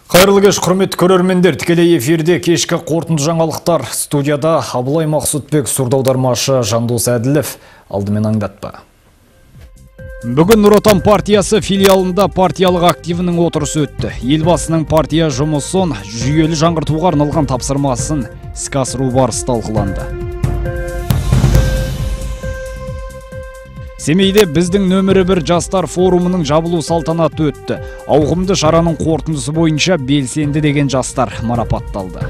Қайырлы кеш, құрметті көрермендер, тікелей эфирде кешкі қорытынды жаңалықтар. Студияда Абылай Мақсұтбек, сурдаудармашы Жандос Әділов. Алдымен аңдатпа. Бүгін Нұр Отан партиясы филиалында партиялық активінің отырысы өтті. Елбасының партия жұмысын жүйелі жаңғыртуға арналған тапсырмасын іске асыру барысы талқыланды. Семейде біздің нөмірі 1 жастар форумының жабылу салтанаты өтті. Ауқымды шараның қорытындысы бойынша белсенді деген жастар марапатталды.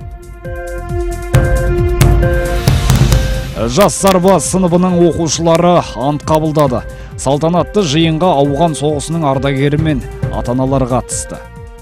Жас сарбаз сыныбының оқушылары ант қабылдады. Салтанатты жиынға ауған соғысының ардагері мен ата-аналары қатысты.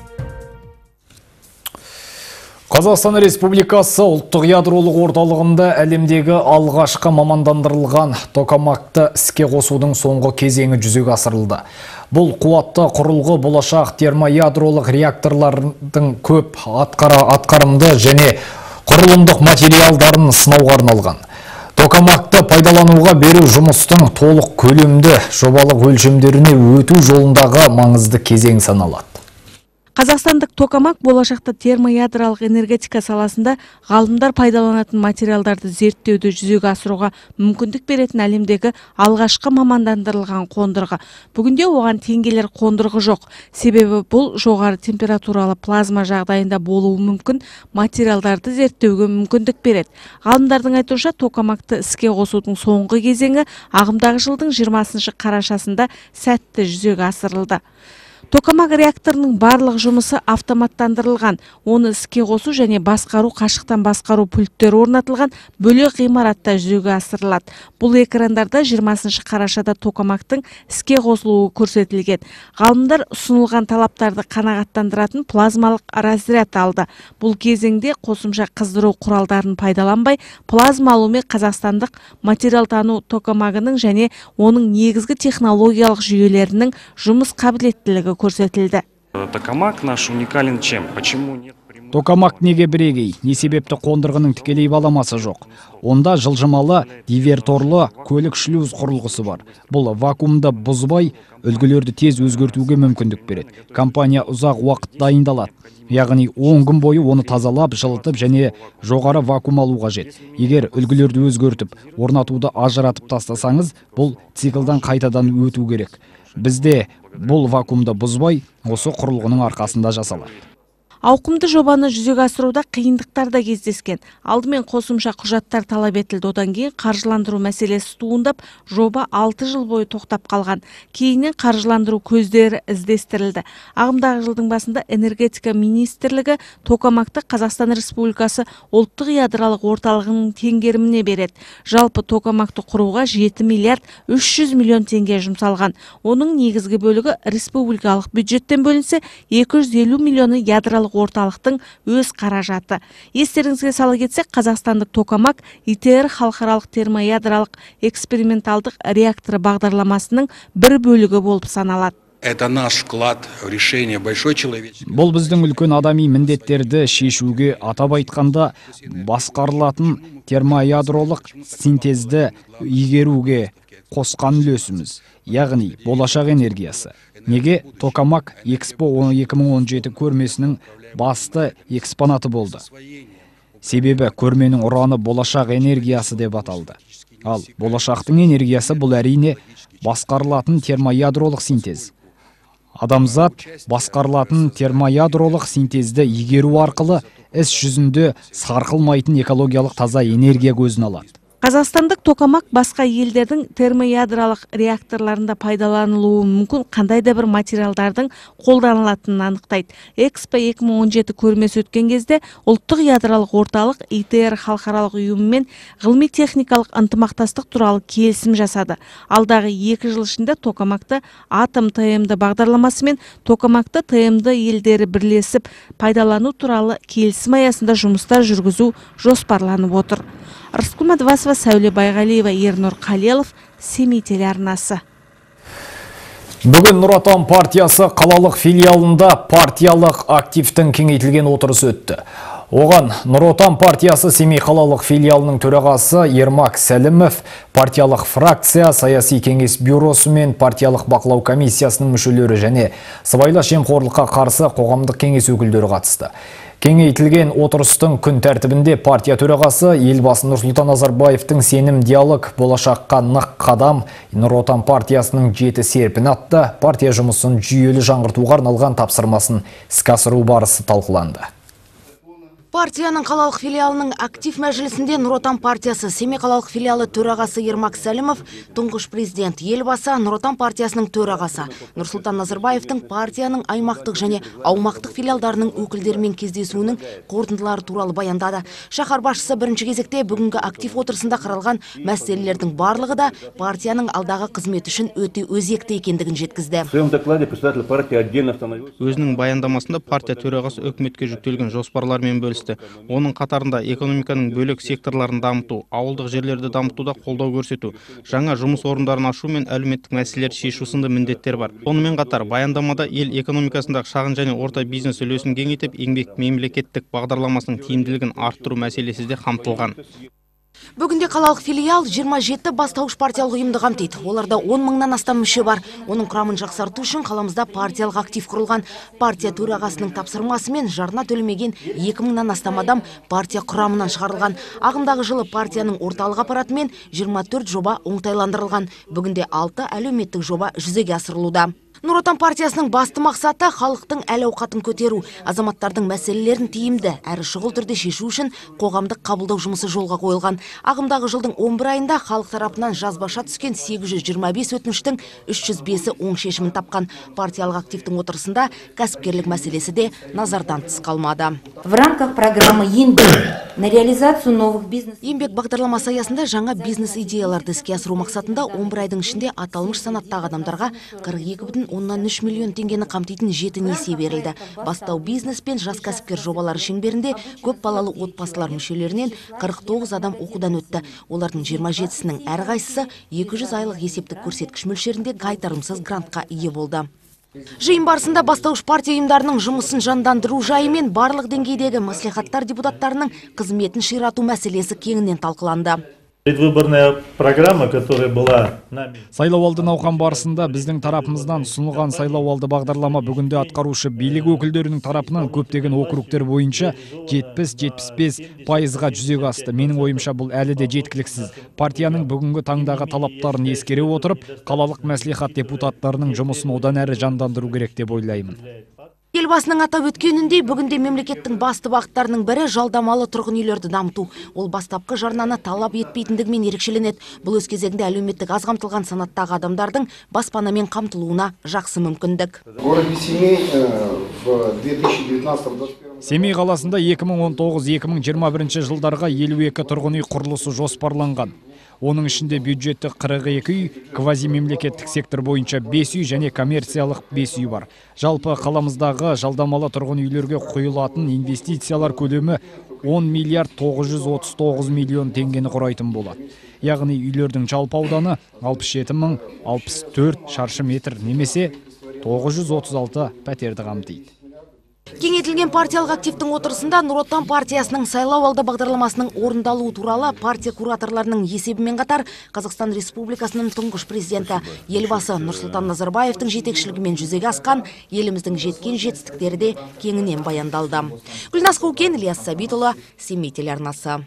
Қазақстан Республикасы ұлттық ядролық орталығында әлемдегі алғашқы мамандандырылған токамакты іске қосудың соңғы кезеңі жүзеге асырылды. Бұл қуатты құрылғы болашақ термоядролық реакторлардың көп атқарымды және құрылымдық материалдарын сынауға арналған. Токамакты пайдалануға беру жұмыстың толық көлемді жобалық өлшемдеріне өту жолындағы маңызды кезең саналады. Қазақстандық токамак болашақта термоядролық энергетика саласында ғалымдар пайдаланатын материалдарды зерттеуді жүзеге асыруға мүмкіндік беретін әлемдегі алғашқы мамандандырылған қондырғы. Бүгінде оған теңгелер қондырғы жоқ. Себебі бұл жоғары температуралы плазма жағдайында болуы мүмкін материалдарды зерттеуге мүмкіндік береді. Ғалымдардың айтуынша токамакты іске қосудың соңғы кезеңі ағымдағы жылдың 20 қарашасында сәтті жүзеге асырылды. Токамак реакторының барлық жұмысы автоматтандырылған. Оны іске қосу және басқару қашықтан басқару пульттері орнатылған бөлек ғимаратта жүзеге асырылады. Бұл экрандарда 20 қарашада токамактың іске қосылуы көрсетілген. Ғалымдар ұсынылған талаптарды қанағаттандыратын плазмалық разряд алды. Бұл кезеңде қосымша қыздыру құралдарын пайдаланбай, плазма алумен қазақстандық материалтану токамагының және оның негізгі технологиялық жүйелерінің жұмыс қабілеттілігі көрсетілді. Токамак наш уникален чем? Почему нет? Токамак неге бірегей? Не себепті қондырғының тікелей баламасы жоқ? Онда жылжымалы диверторлы көлік шлюз құрылғысы бар. Бұл вакуумды бұзбай, үлгілерді тез өзгертуге мүмкіндік береді. Компания ұзақ уақыт дайындалады. Яғни 10 күн бойы оны тазалап, жылытып және жоғары вакуум алу қажет. Егер үлгілерді өзгертіп, орнатуды ажыратып тастасаңыз, бұл циклдан қайтадан өту керек. Бізде бұл вакуумды бұзбай, осы құрылғының арқасында жасалады. Ауқымды жобаны жүзеге асыруда қиындықтар да кездескен. Алдымен қосымша құжаттар талап етілді, одан кейін қаржыландыру мәселесі туындап, жоба 6 жыл бойы тоқтап қалған. Кейіннен қаржыландыру көздері іздестірілді. Ағымдағы жылдың басында энергетика министрлігі токамакты Қазақстан Республикасы ұлттық ядролық орталығының теңгеріміне береді. Жалпы токамакты құруға 7 миллиард 300 миллион теңге жұмсалған. Оның негізгі бөлігі республикалық бюджеттен бөлінсе, 250 миллионы ядролық орталықтың өз қаражаты. Естеріңізге сала кетсек, қазақстандық токамак ИТР халықаралық термоядролық эксперименталдық реакторы бағдарламасының бір бөлігі болып саналады. Это наш вклад в решение большой человеческой. Бұл біздің үлкен адами міндеттерді шешуге, атап айтқанда басқарылатын термоядролық синтезді игеруге қосқан үлесіміз, яғни болашақ энергиясы. Неге токамак Экспо 2017 көрмесінің басты экспонаты болды? Себебі көрменің ұраны болашақ энергиясы деп аталды. Ал болашақтың энергиясы бұл әрине басқарылатын термоядролық синтез. Адамзат басқарылатын термоядролық синтезді игеру арқылы іс жүзінде сарқылмайтын экологиялық таза энергия көзін алады. Қазақстандық токамак басқа елдердің термоядролық реакторларында пайдаланылуы мүмкін қандай да бір материалдардың қолданылатынын анықтайды. Экспо 2017 көрмесі өткен кезде ұлттық ядролық орталық ИТР халықаралық ұйымымен ғылыми-техникалық ынтымақтастық туралы келісім жасады. Алдағы 2 жыл ішінде токамакты атом ТМД бағдарламасы мен токамакты ТМД елдері бірлесіп пайдалану туралы келісім аясында жұмыстар жүргізу жоспарланып отыр. Рыскүл Мадвасова, Сәуле Байғалиева, Ернұр Қалелов, Семей телеарнасы. Бүгін Нұр Отан партиясы қалалық филиалында партиялық активтің кеңейтілген отырысы өтті. Оған Нұр Отан партиясы Семей қалалық филиалының төрағасы Ермак Сәлімов, партиялық фракция, саяси кеңес бюросы мен партиялық бақылау комиссиясының мүшелері және сыбайлас жемқорлыққа қарсы қоғамдық кеңес өкілдері қатысты. Кеңейтілген отырыстың күн тәртібінде партия төрағасы елбасы Нұрсұлтан Назарбаевтың сенім диалог болашаққа нық қадам Нұр Отан партиясының 7 серпін атты партия жұмысын жүйелі жаңғыртуға арналған тапсырмасын іске асыру барысы талқыланды. Партияның қалалық филиалының актив мәжілісінде Нұр Отан партиясы Семей қалалық филиалы төрағасы Ермак Сәлімов, тұңғыш президент елбасы, Нұр Отан партиясының төрағасы Нұрсұлтан Назарбаевтың партияның аймақтық және аумақтық филиалдарының өкілдерімен кездесуінің қорытындылары туралы баяндады. Шаһар басшысы бірінші кезекте бүгінгі актив отырысында қаралған мәселелердің барлығы да партияның алдағы қызметі үшін өте өзекті екендігін жеткізді. Өзінің баяндамасында партия төрағасы үкіметке жүктелген жоспарлармен бөлісті. Оның қатарында экономиканың бөлек секторларын дамыту, ауылдық жерлерді дамытуда қолдау көрсету, жаңа жұмыс орындарын ашу мен әлеуметтік мәселелерді шешу сынды міндеттер бар. Сонымен қатар баяндамада ел экономикасындағы шағын және орта бизнес үлесін кеңейтіп, еңбек мемлекеттік бағдарламасының тиімділігін арттыру мәселесі де қамтылған. Бүгінде қалалық филиал 27 бастауыш партиялық ұйымды қамтиды. Оларда 10 мыңнан астам мүше бар. Оның құрамын жақсарту үшін қаламызда партиялық актив құрылған. Партия төрағасының тапсырмасымен жарна төлемеген 2 мыңнан астам адам партия құрамынан шығарылған. Ағымдағы жылы партияның орталық аппаратымен 24 жоба оңтайландырылған. Бүгінде 6 әлеуметтік жоба жүзеге асырылуда. Нұр Отан партиясының басты мақсаты халықтың әл-ауқатын көтеру, азаматтардың мәселелерін тиімді әрі шұғыл түрде шешу үшін қоғамдық қабылдау жұмысы жолға қойылған. Ағымдағы жылдың 11 айында халық тарапынан жазбаша түскен 825 өтініштің 305-і оң шешімін тапқан. Партиялық активтің отырысында кәсіпкерлік мәселесі де назардан тыс қалмады. В рамках программы «Еңбек» на реализацию новых бизнес. Еңбек бағдарламасы аясында жаңа бизнес идеяларды іске асыру мақсатында 11 айдың ішінде аталмыш санаттағы адамдарға 42,3 миллион теңгені қамтитын 7 несие берілді. Бастау бизнес пен жас кәсіпкер жобалары шеңберінде көп балалы отбасылар мүшелерінен 49 адам оқудан өтті. Олардың 27-сінің әрқайсысы 200 айлық есептік көрсеткіш мөлшерінде қайтарымсыз грантқа ие болды. Жиын барысында бастауыш партия ұйымдарының жұмысын жандандыру жайы мен барлық деңгейдегі мәслихаттар депутаттарының қызметін ширату мәселесі кеңінен талқыланды. Предвыборная программа, которая была нами. Сайлауалды науқан барысында біздің тарапымыздан ұсынылған сайлауалды бағдарлама бүгінде атқарушы билік өкілдерінің тарапынан көптеген округтер бойынша 70-75%-ға жүзеге асты. Менің ойымша бұл әлі де жеткіліксіз. Партияның бүгінгі таңдағы талаптарын ескере отырып, қалалық мәслихат депутаттарының жұмысын одан әрі жандандыру керек деп ойлаймын. Елбасының атап өткеніндей, бүгінде мемлекеттің басты бағыттарының бірі жалдамалы тұрғын үйлерді дамыту. Ол бастапқы жарнаны талап етпейтіндігімен ерекшеленеді. Бұл өз кезегінде әлеуметтік аз қамтылған санаттағы адамдардың баспанамен қамтылуына жақсы мүмкіндік. Семей қаласында 2019-2021 жылдарға 52 тұрғын үй құрылысы жоспарланған. Оның ішінде бюджетті 42 үй, квазимемлекеттік сектор бойынша 5 үй және коммерциялық 5 үй бар. Жалпы қаламыздағы жалдамалы тұрғын үйлерге құйылатын инвестициялар көлемі 10 миллиард 939 миллион теңгені құрайтын болады. Яғни үйлердің жалпы ауданы 67,064 шаршы метр немесе 936 пәтерді қамтиды. Кеңейтілген партиялық активтің отырысында Нұр Отан партиясының сайлауалды бағдарламасының орындалуы туралы партия кураторларының есебімен қатар Қазақстан Республикасының тұңғыш президенті елбасы Нұрсұлтан Назарбаевтың жетекшілігімен жүзеге асқан еліміздің жеткен жетістіктері де кеңінен баяндалды. Гүлназ Қаукен, Ильяс Сабитұлы, Семей телеарнасы.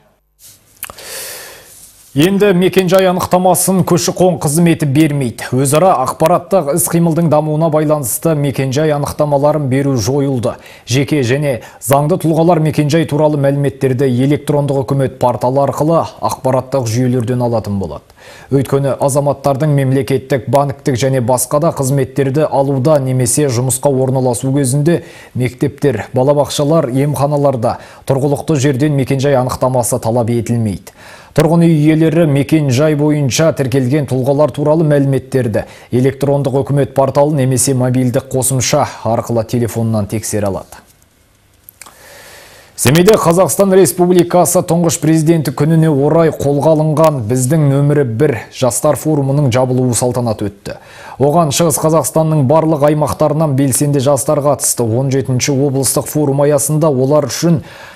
Енді мекенжай анықтамасын көші-қон қызметі бермейді. Өзара ақпараттық іс-қимылдың дамуына байланысты мекенжай анықтамаларын беру жойылды. Жеке және заңды тұлғалар мекенжай туралы мәліметтерді электрондық үкімет порталы арқылы ақпараттық жүйелерден алатын болады. Өйткені азаматтардың мемлекеттік, банктік және басқа да қызметтерді алуда немесе жұмысқа орналасу кезінде мектептер, балабақшалар, емханаларда тұрғылықты жерден мекенжай анықтамасы талап етілмейді. Тұрғын үй иелері мекен-жай бойынша тіркелген тұлғалар туралы мәліметтерді электрондық үкімет порталы немесе мобильдік қосымша арқылы телефоннан тексере алады. Семейде Қазақстан Республикасы тұңғыш президенті күніне орай қолға алынған біздің нөмірі 1 жастар форумының жабылуы салтанаты өтті. Оған Шығыс Қазақстанның барлық аймақтарынан белсенді жастар қатысты. 17-ші облыстық форум аясында олар үшін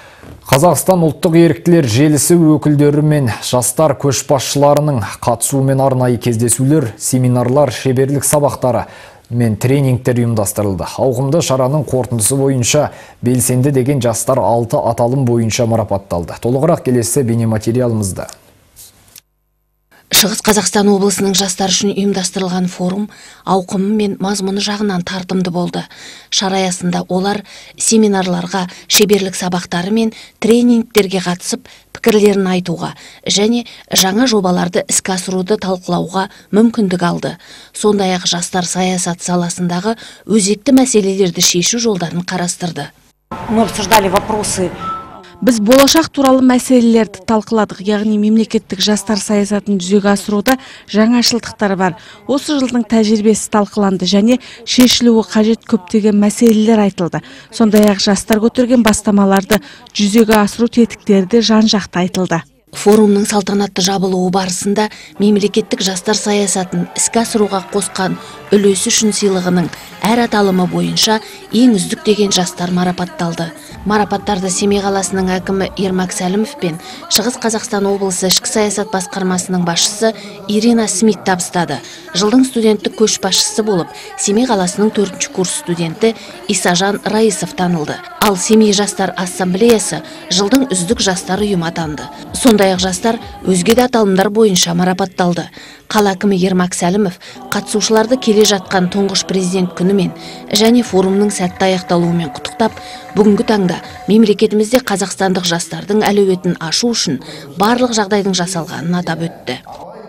Қазақстан ұлттық еріктілер желісі өкілдері мен жастар көшбасшыларының қатысуымен арнайы кездесулер, семинарлар, шеберлік сабақтары мен тренингтер ұйымдастырылды. Ауқымды шараның қорытындысы бойынша белсенді деген жастар 6 аталым бойынша марапатталды. Толығырақ келесі бейнематериалымызда. Шығыс Қазақстан облысының жастар үшін ұйымдастырылған форум ауқымы мен мазмұны жағынан тартымды болды. Шара аясында олар семинарларға, шеберлік сабақтары мен тренингтерге қатысып, пікірлерін айтуға және жаңа жобаларды іске асыруды талқылауға мүмкіндік алды. Сондай-ақ жастар саясат саласындағы өзекті мәселелерді шешу жолдарын қарастырды. Мы обсуждали вопросы. Біз болашақ туралы мәселелерді талқыладық, яғни мемлекеттік жастар саясатын жүзеге асыруда жаңашылдықтар бар. Осы жылдың тәжірибесі талқыланды және шешілуі қажет көптеген мәселелер айтылды. Сондай-ақ жастар көтерген бастамаларды жүзеге асыру тетіктері де жан-жақты айтылды. Форумның салтанатты жабылуы барысында мемлекеттік жастар саясатын іске асыруға қосқан үлесі үшін сыйлығының әр аталымы бойынша ең үздік деген жастар марапатталды. Марапаттарды Семей қаласының әкімі Ермак Сәлімов пен Шығыс Қазақстан облысы ішкі саясат басқармасының басшысы Ирина Смит табыстады. Жылдың студенттік көшбасшысы болып Семей қаласының 4-ші курс студенті Исажан Раисов танылды. Ал Семей жастар ассамблеясы жылдың үздік жастар ұйымы атанды. Сондай-ақ жастар өзге де аталымдар бойынша марапатталды. Қала әкімі Ермак Сәлімов қатысушыларды келе жатқан тұңғыш президент күнімен және форумның сәтті аяқталуымен құттықтап, бүгінгі таңда мемлекетімізде қазақстандық жастардың әлеуетін ашу үшін барлық жағдайдың жасалғанын атап өтті.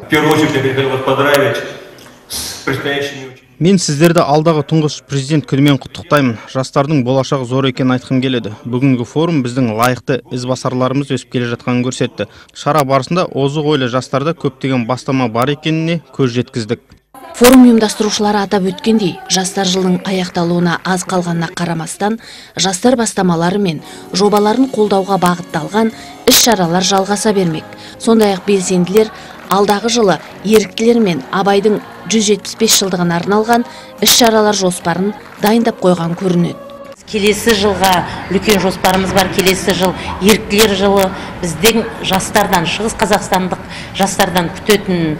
Мен сіздерді алдағы тұңғыш президент күнімен құттықтаймын. Жастардың болашағы зор екенін айтқым келеді. Бүгінгі форум біздің лайықты ізбасарларымыз өсіп келе жатқанын көрсетті. Шара барысында озық ойлы жастарда көптеген бастама бар екеніне көз жеткіздік. Форум ұйымдастырушылары атап өткендей, жастар жылының аяқталуына аз қалғанына қарамастан, жастар бастамалары мен жобаларын қолдауға бағытталған іс-шаралар жалғаса бермек. Сондай-ақ белсенділер алдағы жылы еріктілер мен Абайдың 175 жылдығына арналған іс-шаралар жоспарын дайындап қойған көрінеді. Келесі жылға үлкен жоспарымыз бар. Келесі жыл еріктілер жылы. Біздің жастардан, Шығыс Қазақстандық жастардан күтетін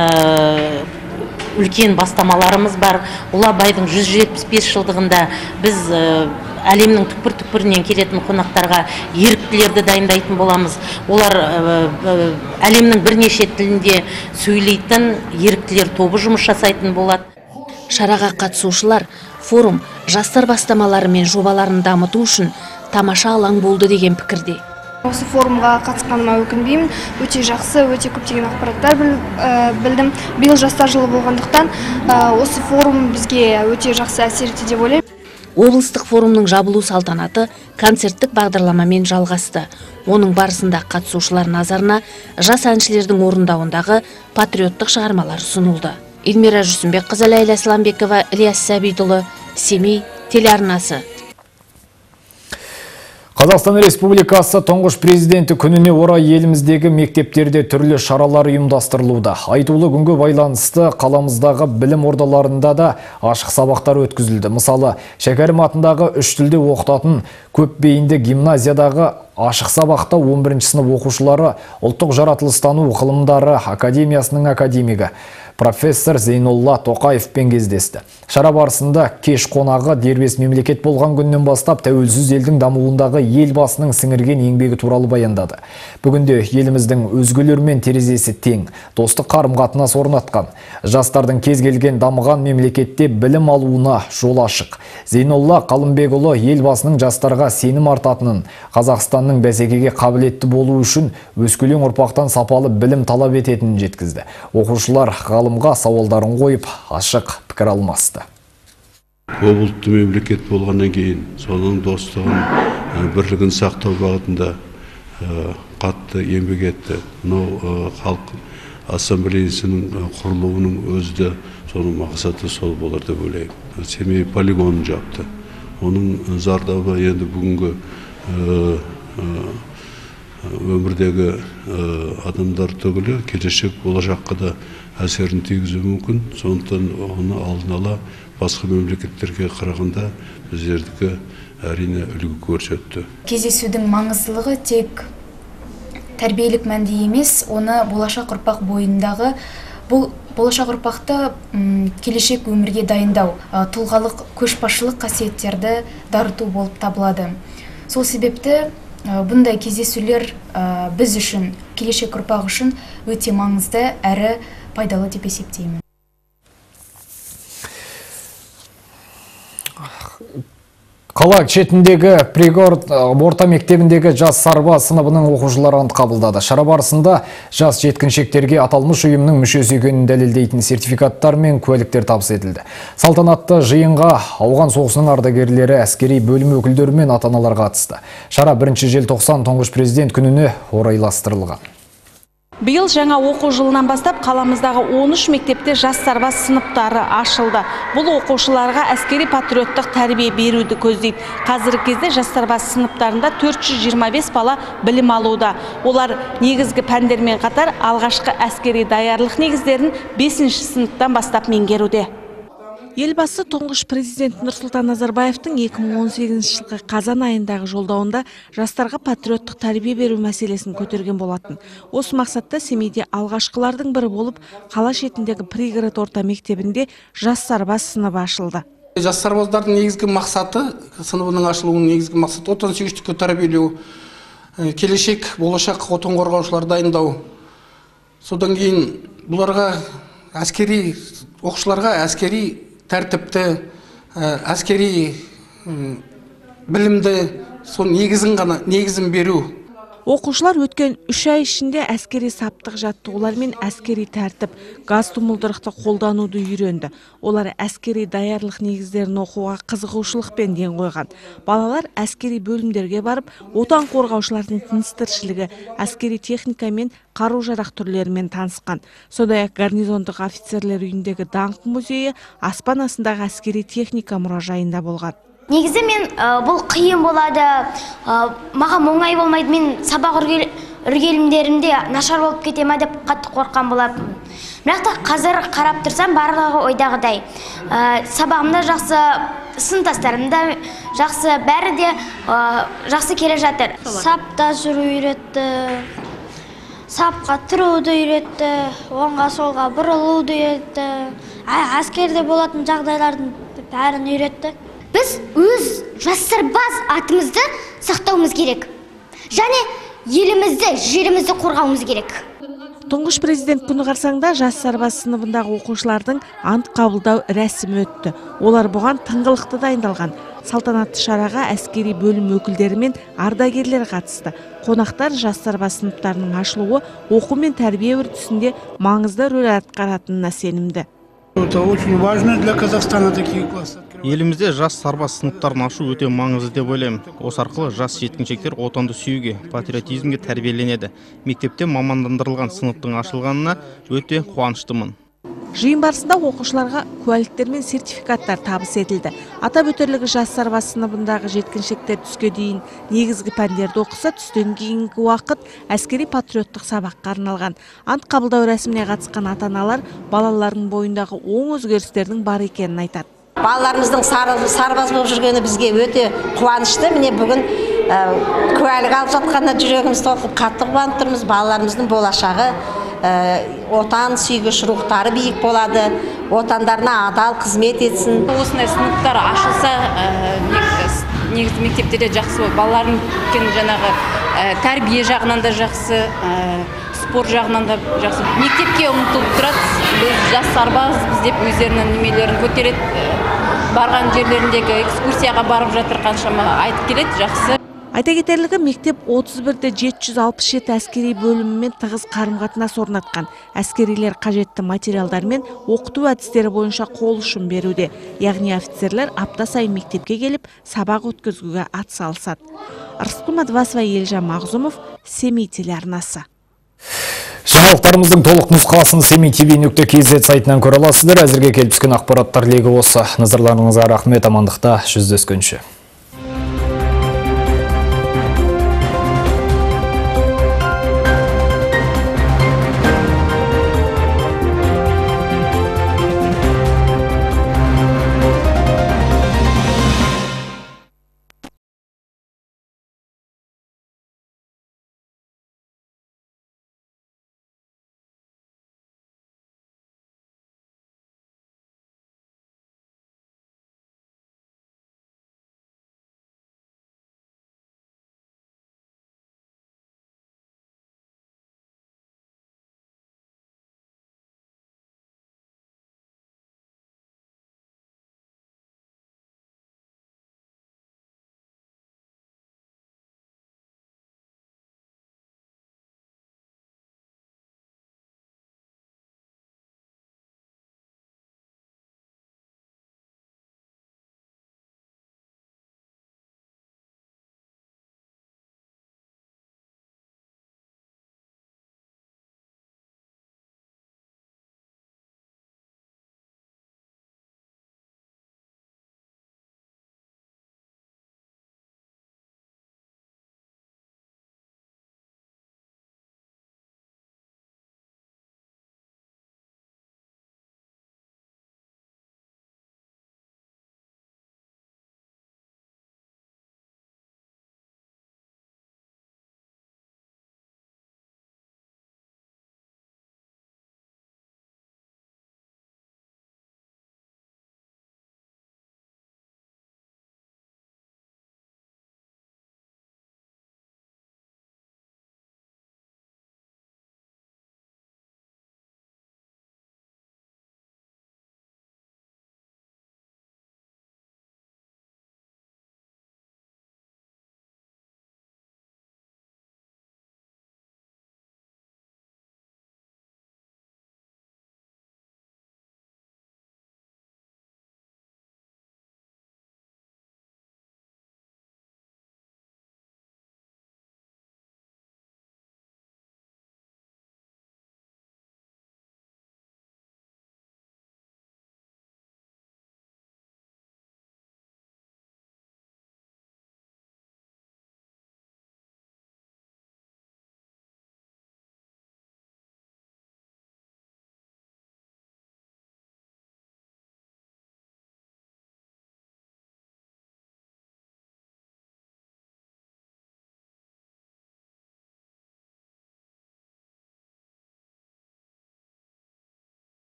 үлкен бастамаларымыз бар. Ұлы Абайдың 175 жылдығында біз әлемнің түкпір-түкпірінен келетін қонақтарға еріктілерді дайындайтын боламыз. Олар әлемнің бірнеше тілінде сөйлейтін еріктілер тобы жұмыс жасайтын болады. Шараға қатысушылар форум жастар бастамалары мен жобаларын дамыту үшін тамаша алаң болды деген пікірде. Осы форумға қатысқаныма өкінбеймін. Өте жақсы, өте көптеген ақпараттар білдім. Биыл жастар жылы болғандықтан осы форум бізге өте жақсы әсер етті деп ойлаймын. Облыстық форумның жабылу салтанаты концерттік бағдарламамен жалғасты. Оның барысында қатысушылар назарына жас әншілердің орындауындағы патриоттық шығармалар ұсынылды. Эльмира Жүрсінбекқызы, Ләйла Сламбекова, Ілияс Сәбитұлы, Семей телеарнасы. Қазақстан Республикасы тұңғыш президенті күніне орай еліміздегі мектептерде түрлі шаралар ұйымдастырылуда. Айтулы күнге байланысты қаламыздағы білім ордаларында да ашық сабақтар өткізілді. Мысалы, Шәкәрім атындағы 3 тілде оқытатын көпбейінді гимназиядағы ашық сабақта 11 сынып оқушылары ұлттық жаратылыстану ғылымдары академиясының академигі профессор Зейнолла Тоқаевпен кездесті. Шара барысында кеш қонағы дербес мемлекет болған күннен бастап тәуелсіз елдің дамуындағы елбасының сіңірген еңбегі туралы баяндады. Бүгінде еліміздің өзгелермен терезесі тең, достық қарым-қатынас орнатқан, жастардың кез келген дамыған мемлекетте білім алуына жол ашық. Зейнолла Қалымбекұлы елбасының жастарға сенім артатынын, Қазақстанның бәсекеге қабілетті болу үшін өскелең ұрпақтан сапалы білім талап ететінін жеткізді. Оқушылар ғалымға сауалдарын қойып, ашық пікір алмасты. Ұлтты мемлекет болғаннан кейін, соның достығын, бірлігін сақтау бағытында қатты еңбек етті. Мынау халық ассамблеясының құрылуының өзі соның мақсаты сол болар деп ойлаймын. Семей полигонын жапты. Оның зардабы енді бүгінгі өмірдегі адамдар түгілі келешек болашаққа да әсерін тигізуі мүмкін. Сондықтан оны алдын ала басқа мемлекеттерге қарағанда біздердікі әрине үлгі көрсетті. Кездесудің маңыздылығы тек тәрбиелік мәнде емес, оны болашақ ұрпақ бойындағы бұл болашақ ұрпақты келешек өмірге дайындау, тұлғалық көшбасшылық қасиеттерді дарыту болып табылады. Сол себепті бұндай кездесулер біз үшін, келешек ұрпақ үшін өте маңызды әрі пайдалы деп есептеймін. Қала шетіндегі Пригород орта мектебіндегі жас сарбаз сыныбының оқушылары ант қабылдады. Шара барысында жас жеткіншектерге аталмыш ұйымның мүшесі екенін дәлелдейтін сертификаттар мен куәліктер табыс етілді. Салтанатты жиынға ауған соғысының ардагерлері, әскери бөлім өкілдері мен ата-аналар қатысты. Шара 1 желтоқсан тұңғыш президент күніне орайластырылған. Биыл жаңа оқу жылынан бастап қаламыздағы 13 мектепте жас сарбаз сыныптары ашылды. Бұл оқушыларға әскери патриоттық тәрбие беруді көздейді. Қазіргі кезде жас сарбаз сыныптарында 425 бала білім алуда. Олар негізгі пәндермен қатар алғашқы әскери даярлық негіздерін 5 сыныптан бастап меңгеруде. Елбасы тұңғыш президент Нұрсұлтан Назарбаевтың 2018 жылғы қазан айындағы жолдауында жастарға патриоттық тәрбие беру мәселесін көтерген болатын. Осы мақсатта Семейде алғашқылардың бірі болып, қала шетіндегі Пригород орта мектебінде жас сарбаз сыныбы ашылды. Жас сарбаздардың негізгі мақсаты, сыныбының ашылуының негізгі мақсаты отансүйгіштікке тәрбиелеу, келешек болашақ отан қорғаушылар дайындау. Содан кейін бұларға оқушыларға әскери тәртіпті, әскери білімді, сон негізін беру. Оқушылар өткен 3 ай ішінде әскери саптық жаттығулар мен әскери тәртіп, газ тұмылдырықты қолдануды үйренді. Олар әскери даярлық негіздерін оқуға қызығушылықпен ден қойған. Балалар әскери бөлімдерге барып, отан қорғаушылардың тыныс-тіршілігі, әскери техника мен қару-жарақ түрлерімен танысқан. Сондай-ақ гарнизондық офицерлер үйіндегі даңқ музейі аспан астындағы әскери техника мұражайында болған. Негізі мен бұл қиын болады, маған оңай болмайды, мен сабақ үргелімдерімде нашар болып кетема деп қатты қорқан болатын. Бірақ та қазір қарап тұрсам барлығы ойдағыдай. Сабағымда жақсы, сыныптастарымда жақсы, бәрі де жақсы келе жатыр. Сапта жүру үйретті, сапқа тұруды үйретті, оңға солға бұрылуды үйретті, әскерде болатын жағдайлардың бәрін үйретті. Біз өз жас сарбаз атымызды сақтауымыз керек. Және елімізді, жерімізді қорғауымыз керек. Тұңғыш президент күні қарсаңда жас сарбаз сыныбындағы оқушылардың ант қабылдау рәсімі өтті. Олар бұған тыңғылықты дайындалған. Салтанатты шараға әскери бөлім өкілдері мен ардагерлер қатысты. Қонақтар жас сарбаз сыныптарының ашылуы оқу мен тәрбие үрдісінде маңызды рөл атқаратынына сенімді. Это очень важно для Казахстана такие классы. Елімізде жас сарбаз сыныптарын ашу өте маңызды деп ойлаймын. Осы арқылы жас жеткіншектер отанды сүюге, патриотизмге тәрбиеленеді. Мектепте мамандандырылған сыныптың ашылғанына өте қуаныштымын. Жиын барысында оқушыларға куәліктер мен сертификаттар табыс етілді. Атап өтерлігі жас сарбаз сыныбындағы жеткіншектер түске дейін негізгі пәндерді оқыса, түстен кейінгі уақыт әскери патриоттық сабаққа арналған. Ант қабылдау рәсіміне қатысқан ата-аналар балалардың бойындағы оң өзгерістердің бар екенін айтады. Балаларымыздың сарбаз болып жүргені бізге өте қуанышты. Міне бүгін куәлік алып жатқанда жүрегіміз толқып қатты қуанып тұрмыз. Балаларымыздың болашағы отан сүйгіш рухтары биік болады, отандарына адал қызмет етсін. Осындай сыныптар ашылса, негізі мектептерде жақсы болады. Балалардың жаңағы тәрбие жағынан да жақсы, спорт жағынан да жақсы. Мектепке ұмтылып тұрады, біз жас сарбазбыз деп өздерінің немелерін көтереді. Барған жерлеріндегі экскурсияға барып жатыр, қаншама айтып келеді, жақсы. Айта кетерлігі, мектеп 31-де 767 әскери бөлімімен тығыз қарым-қатынас орнатқан. Әскерилер қажетті материалдар мен оқыту әдістері бойынша қол ұшын беруде. Яғни офицерлер апта сайын мектепке келіп, сабақ өткізуге атсалысады. Арыстан Мадвасова, Елжан Мағзумов, Семей телеарнасы. Жаңалықтарымыздың толық нұсқасын semitv.kz сайтынан көре аласыздар. Әзірге келіп түскен ақпараттар легі осы. Назарларыңызға рахмет, амандықта жүздескенше.